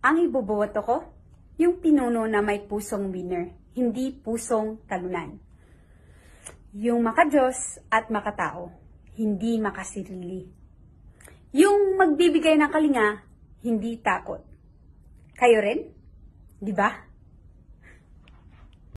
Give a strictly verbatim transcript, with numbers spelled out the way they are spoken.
Ang iboboto ko, yung pinuno na may pusong winner, hindi pusong talunan. Yung makadiyos at makatao, hindi makasirili. Yung magbibigay ng kalinga, hindi takot. Kayo rin? Di ba?